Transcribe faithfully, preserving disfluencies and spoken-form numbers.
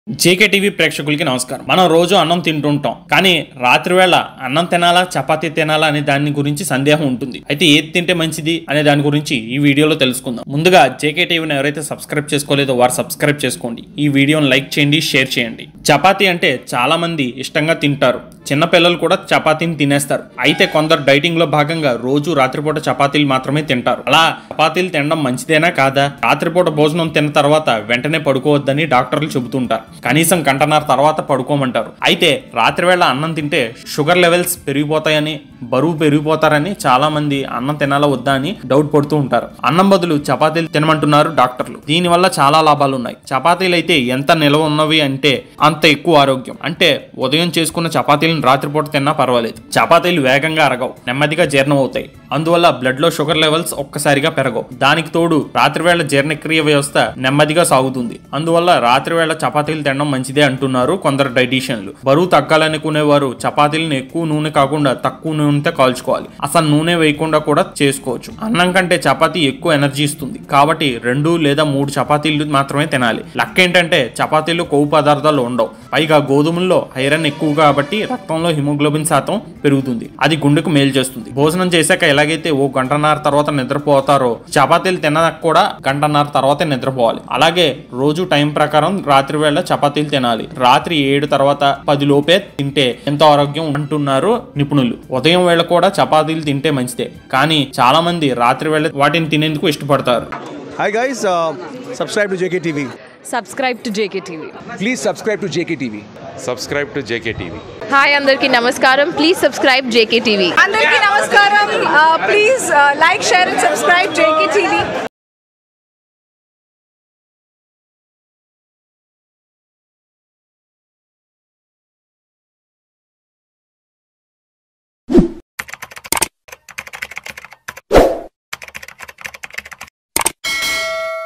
JK TV ప్రేక్షకులకి నమస్కారం. మనం రోజు అన్నం తింటుంటాం, కానీ రాత్రి వేళ అన్నం తినాలా చపాతీ తినాలా అనే దాని గురించి సందేహం ఉంటుంది. అయితే ఏది తింటే మంచిది అనే దాని గురించి ఈ వీడియోలో తెలుసుకుందాం. ముందుగా జేకే టీవీని ఎవరైతే సబ్స్క్రైబ్ చేసుకోలేదో వారు సబ్స్క్రైబ్ చేసుకోండి. ఈ వీడియోని లైక్ చేయండి, షేర్ చేయండి. చపాతీ అంటే చాలా మంది ఇష్టంగా తింటారు. చిన్న పిల్లలు కూడా చపాతీని తినేస్తారు. అయితే కొందరు డైటింగ్ లో భాగంగా రోజు రాత్రిపూట చపాతీలు మాత్రమే తింటారు. అలా చపాతీలు తినడం మంచిదేనా కాదా? రాత్రిపూట భోజనం తిన్న తర్వాత వెంటనే పడుకోవద్దని డాక్టర్లు చెబుతుంటారు. కనీసం గంటన్నర తర్వాత పడుకోమంటారు. అయితే రాత్రి వేళ అన్నం తింటే షుగర్ లెవెల్స్ పెరిగిపోతాయని, బరువు పెరిగిపోతారని చాలా మంది అన్నం తినాలా వద్దా అని డౌట్ పడుతూ ఉంటారు. అన్నం బదులు చపాతీలు తినమంటున్నారు డాక్టర్లు. దీని వల్ల చాలా లాభాలు ఉన్నాయి. చపాతీలు అయితే ఎంత నిల్వ ఉన్నవి అంటే అంత ఎక్కువ ఆరోగ్యం. అంటే ఉదయం చేసుకున్న చపాతీలను రాత్రిపూట తిన్నా పర్వాలేదు. చపాతీలు వేగంగా అరగవు, నెమ్మదిగా జీర్ణం అవుతాయి. అందువల్ల బ్లడ్ లో షుగర్ లెవెల్స్ ఒక్కసారిగా పెరగవు. దానికి తోడు రాత్రివేళ జీర్ణక్రియ వ్యవస్థ నెమ్మదిగా సాగుతుంది. అందువల్ల రాత్రివేళ చపాతీలు తినడం మంచిదే అంటున్నారు కొందరు డైటీషియన్లు. బరువు తగ్గాలనుకునే వారు చపాతీలను ఎక్కువ నూనె కాకుండా తక్కువ నూనెతో కాల్చుకోవాలి. అసలు నూనె వేయకుండా కూడా చేసుకోవచ్చు. అన్నం కంటే చపాతీ ఎక్కువ ఎనర్జీ ఇస్తుంది కాబట్టి రెండు లేదా మూడు చపాతీలు మాత్రమే తినాలి. లెక్క ఏంటంటే చపాతీలు కొవ్వు పదార్థాలు ఉండవు. పైగా గోధుమల్లో ఐరన్ ఎక్కువ కాబట్టి రక్తంలో హిమోగ్లోబిన్ శాతం పెరుగుతుంది. అది గుండెకు మేలు చేస్తుంది. భోజనం చేశాక ఎలాగైతే ఓ గంటన్నర తర్వాత నిద్రపోతారో చపాతీలు తినక కూడా గంటన్నర తర్వాత నిద్రపోవాలి. అలాగే రోజు టైం ప్రకారం రాత్రి వేళ చపాతీలు తినాలి. రాత్రి ఏడు తర్వాత పది లోపే తింటే ఎంతో ఆరోగ్యం అంటున్నారు నిపుణులు. ఉదయం వేళ కూడా చపాతీలు తింటే మంచిదే, కానీ చాలా మంది రాత్రి వేళ వాటిని తినేందుకు ఇష్టపడతారు. Hi guys, uh, subscribe to J K T V. Subscribe to J K T V. Please subscribe to J K T V. Subscribe to J K T V. Hi, Andarki Namaskaram. Please subscribe J K T V. Andarki Namaskaram. Uh, please uh, like, share and subscribe J K T V.